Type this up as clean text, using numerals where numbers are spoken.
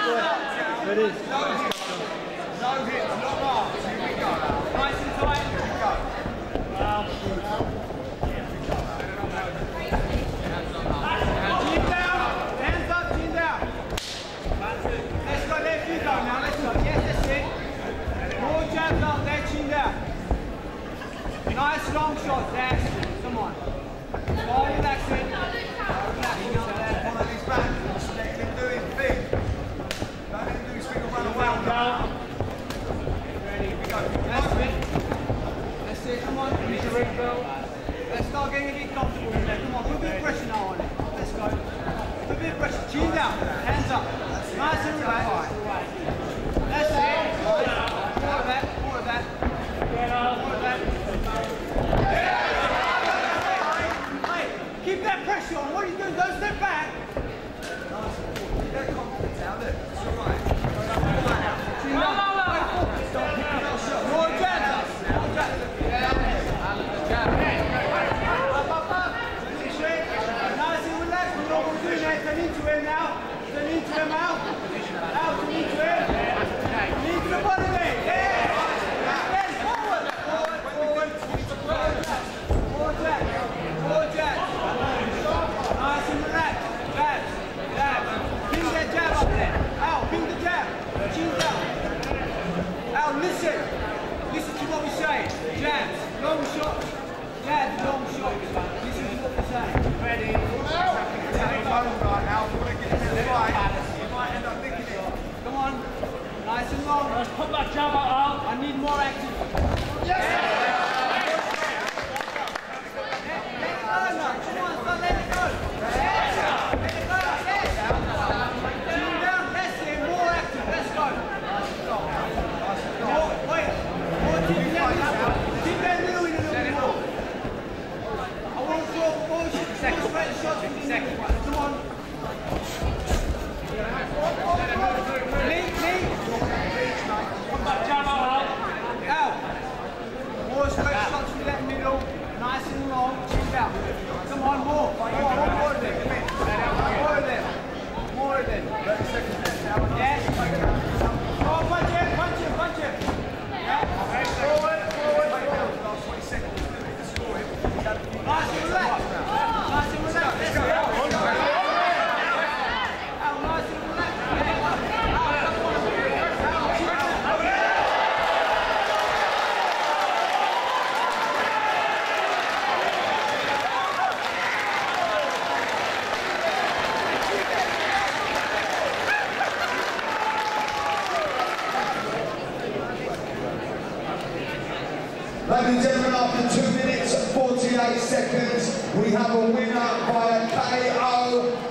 Ready? No hits, not marks. Here we go. Nice and tight. Here we go. Chin down. Hands up, chin down. Let's go, let you go now. Let's go. Yes, that's it. More jabs up there, chin down. Nice long shot, that's it. Come on. Ball relaxing. Relaxing up there. Follow these back. Let him do his thing. Don't let him do his thing and run away. Ready, here we go. That's it. That's it, come on. Let's start getting a bit comfortable in there. Come on, put a bit of pressure now on it. Let's go. Put a bit of pressure. Chin down. Hands up. Nice and relaxed. That's it. More of that. More of that. More of that. Keep that pressure on. What are you doing? Don't step back. Nice. Keep that confidence out there. That's all right. More jabs. More jabs. Nice and relaxed. We know what we're doing there. Turn into him now. Turn into him out. Out. Turn into him. Turn into the body leg. Yeah. Yes. Forward. Forward. Forward. More jabs. More jabs. Nice and relaxed. Jabs. Jabs. Ping that jab up there. Out. Ping the jab. Chin down. Out. Listen. Listen to what we're saying. Jabs. Long shots. Jabs. Long shots. Listen to what we're saying. Ready. Right now. If you want to get him in the fight, you might end up nicking it. Come on. Nice and long. Let's put that jab out. I need more action. Yes! Nice and long, chin down. Come on, more. More of them. More of them. More of them. 30 seconds left now. Yes. Oh, punch him, punch him, punch him. Yeah. Forward, forward. Last 20 seconds. Score him. Nice and relaxed. Nice and relaxed. Let's go. Nice and relaxed. Ladies and gentlemen, after 2 minutes and 48 seconds, we have a winner by a KO.